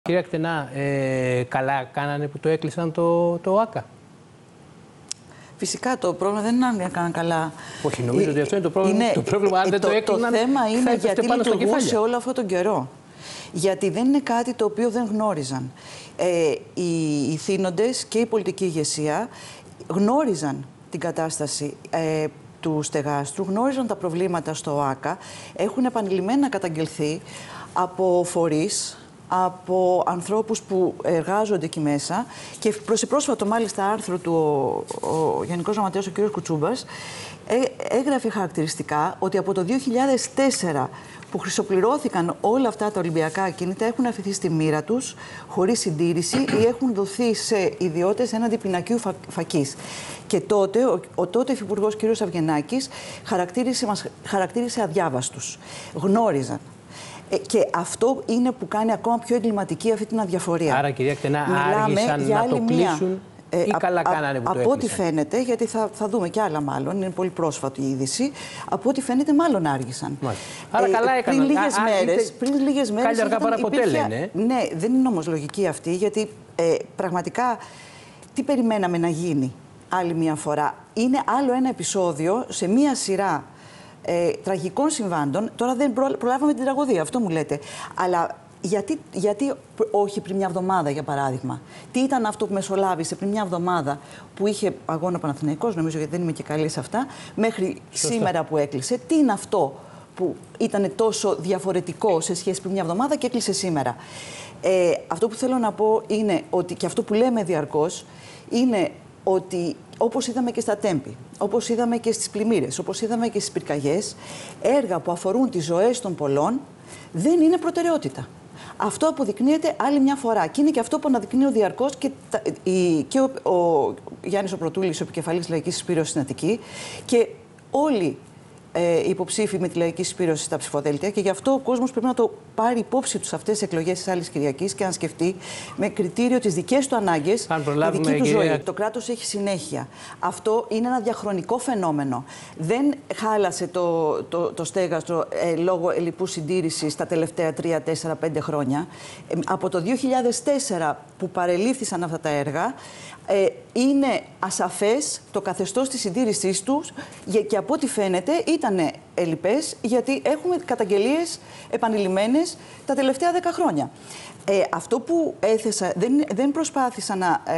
Κυρία Κτενά, καλά κάνανε που το έκλεισαν το ΆΚΑ. Φυσικά το πρόβλημα δεν είναι αν έκαναν καλά. Όχι, νομίζω ότι αυτό είναι το πρόβλημα. Το πρόβλημα, αν δεν το έκλειναν, το θέμα είναι γιατί λειτουργούσε όλο αυτόν τον καιρό. Γιατί δεν είναι κάτι το οποίο δεν γνώριζαν. Οι θύνοντες και η πολιτική ηγεσία γνώριζαν την κατάσταση του στεγάστρου, γνώριζαν τα προβλήματα στο ΆΚΑ, έχουν επανειλημμένα καταγγελθεί από φορείς, από ανθρώπους που εργάζονται εκεί μέσα και προσεπρόσφατο μάλιστα άρθρο του ο Γενικός Γραμματέας, ο κ. Κουτσούμπας, έγραφε χαρακτηριστικά ότι από το 2004 που χρυσοπληρώθηκαν όλα αυτά τα Ολυμπιακά ακίνητα έχουν αφηθεί στη μοίρα τους χωρίς συντήρηση ή έχουν δοθεί σε ιδιώτες έναντι πινακίου φακής. Και τότε ο τότε υφυπουργός κ. Αυγενάκης μας χαρακτήρισε αδιάβαστους. Γνώριζαν. Και αυτό είναι που κάνει ακόμα πιο εγκληματική αυτή την αδιαφορία. Άρα, κυρία Κτενά, άργησαν να το κλείσουν ή καλά κάνανε που το έκλεισαν? Από ό,τι φαίνεται, γιατί θα δούμε κι άλλα μάλλον, είναι πολύ πρόσφατη η είδηση, από ό,τι φαίνεται μάλλον άργησαν. Άρα καλά έκαναν. Πριν λίγες μέρες καλή αργά παρά ποτέ, λένε. Ναι, δεν είναι όμως λογική αυτή, γιατί πραγματικά τι περιμέναμε να γίνει άλλη μια φορά? Είναι άλλο ένα επεισόδιο σε μία σειρά τραγικών συμβάντων. Τώρα δεν προλάβαμε την τραγωδία, αυτό μου λέτε. Αλλά γιατί όχι πριν μια εβδομάδα, για παράδειγμα? Τι ήταν αυτό που μεσολάβησε πριν μια εβδομάδα που είχε αγώνα Παναθηναϊκός, νομίζω, γιατί δεν είμαι και καλή σε αυτά, μέχρι σήμερα που έκλεισε? Τι είναι αυτό που ήταν τόσο διαφορετικό σε σχέση πριν μια εβδομάδα και έκλεισε σήμερα? Αυτό που θέλω να πω είναι ότι, και αυτό που λέμε διαρκώς, είναι ότι όπως είδαμε και στα Τέμπη, όπως είδαμε και στις πλημμύρες, όπως είδαμε και στις πυρκαγιές, έργα που αφορούν τις ζωές των πολλών δεν είναι προτεραιότητα. Αυτό αποδεικνύεται άλλη μια φορά. Και είναι και αυτό που αναδεικνύω διαρκώς και ο Γιάννης ο Πρωτούλης, ο επικεφαλής Λαϊκής Συσπήρωσης στην Αττική, και όλοι οι υποψήφοι με τη Λαϊκή Συσπήρωση στα ψηφοδέλτια. Και γι' αυτό ο κόσμος πρέπει να το πάρει υπόψη του αυτές τις εκλογές της άλλης Κυριακής και να σκεφτεί με κριτήριο τις δικές του ανάγκες, τη δική του ζωή. Το κράτος έχει συνέχεια. Αυτό είναι ένα διαχρονικό φαινόμενο. Δεν χάλασε το στέγαστρο λόγω ελλειπούς συντήρησης τα τελευταία 3, 4, 5 χρόνια. Από το 2004 που παρελήφθησαν αυτά τα έργα, είναι ασαφές το καθεστώς της συντήρησής τους και από ό,τι φαίνεται ήταν ελλειπές, γιατί έχουμε καταγγελίες επανειλημμένες τα τελευταία 10 χρόνια. Αυτό που έθεσα, δεν προσπάθησα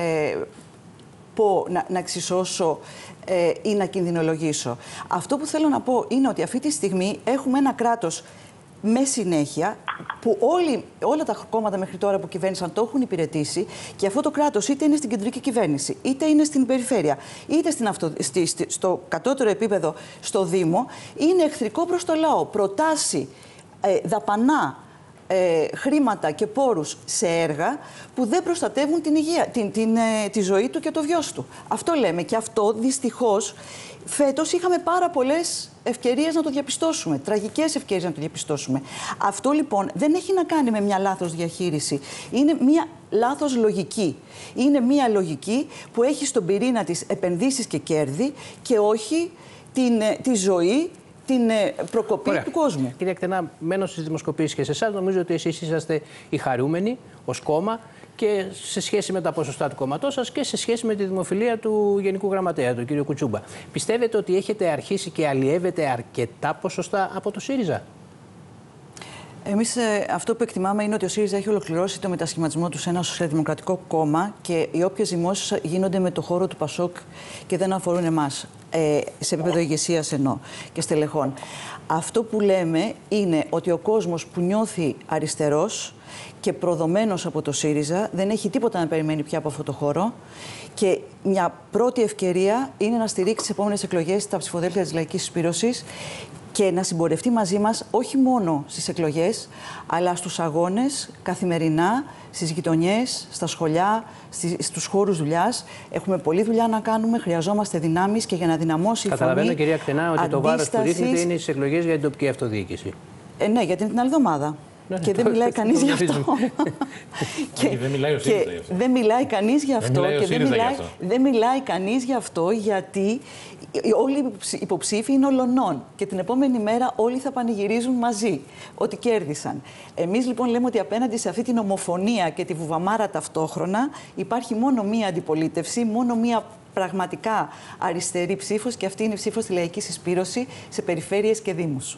να εξισώσω ή να κινδυνολογήσω. Αυτό που θέλω να πω είναι ότι αυτή τη στιγμή έχουμε ένα κράτος με συνέχεια, που όλα τα κόμματα μέχρι τώρα που κυβέρνησαν το έχουν υπηρετήσει, και αυτό το κράτος είτε είναι στην κεντρική κυβέρνηση, είτε είναι στην περιφέρεια, είτε στο κατώτερο επίπεδο, στο Δήμο, είναι εχθρικό προς το λαό. Προτάσει, δαπανά χρήματα και πόρους σε έργα που δεν προστατεύουν την υγεία, τη ζωή του και το βιός του. Αυτό λέμε, και αυτό δυστυχώς φέτος είχαμε πάρα πολλές ευκαιρίες να το διαπιστώσουμε, τραγικές ευκαιρίες να το διαπιστώσουμε. Αυτό λοιπόν δεν έχει να κάνει με μια λάθος διαχείριση. Είναι μια λάθος λογική. Είναι μια λογική που έχει στον πυρήνα της επενδύσεις και κέρδη και όχι τη ζωή, την προκοπή του κόσμου. Κυρία Κτενά, μένω στις δημοσκοπήσεις και σε εσάς, νομίζω ότι εσείς είσαστε οι χαρούμενοι ως κόμμα, και σε σχέση με τα ποσοστά του κόμματός σας και σε σχέση με τη δημοφιλία του Γενικού Γραμματέα, του κ. Κουτσούμπα. Πιστεύετε ότι έχετε αρχίσει και αλλιεύετε αρκετά ποσοστά από το ΣΥΡΙΖΑ? Εμείς αυτό που εκτιμάμε είναι ότι ο ΣΥΡΙΖΑ έχει ολοκληρώσει το μετασχηματισμό του σε ένα σοσιαλδημοκρατικό κόμμα, και οι όποιες ζυμώσεις γίνονται με το χώρο του ΠΑΣΟΚ και δεν αφορούν εμάς, σε επίπεδο ηγεσίας εννοώ και στελεχών. Αυτό που λέμε είναι ότι ο κόσμος που νιώθει αριστερός και προδομένος από το ΣΥΡΙΖΑ δεν έχει τίποτα να περιμένει πια από αυτό το χώρο, και μια πρώτη ευκαιρία είναι να στηρίξει τις επόμενες εκλογές τα ψηφοδέλτια της Λαϊκής Συσπήρωσης και να συμπορευτεί μαζί μας όχι μόνο στις εκλογές, αλλά στους αγώνες καθημερινά, στις γειτονιές, στα σχολιά, στους χώρους δουλειάς. Έχουμε πολλή δουλειά να κάνουμε, χρειαζόμαστε δυνάμεις, και για να δυναμώσει η φωνή. Καταλαβαίνω, κυρία Κτενά, ότι το βάρος που ρίχνετε είναι στις εκλογές για την τοπική αυτοδιοίκηση. Ναι, γιατί είναι την άλλη εβδομάδα. Και δεν μιλάει κανείς γι' αυτό. Δεν μιλάει ο ΣΥΡΙΖΑ γι' αυτό. Δεν μιλάει κανείς γι' αυτό. Δεν μιλάει κανείς γι' αυτό, γιατί όλοι οι υποψήφοι είναι ολονών. Και την επόμενη μέρα όλοι θα πανηγυρίζουν μαζί ότι κέρδισαν. Εμείς λοιπόν λέμε ότι απέναντι σε αυτή την ομοφωνία και τη βουβαμάρα ταυτόχρονα υπάρχει μόνο μία αντιπολίτευση, μόνο μία πραγματικά αριστερή ψήφος, και αυτή είναι η ψήφος στη Λαϊκή Συσπήρωση σε περιφέρειες και δήμους.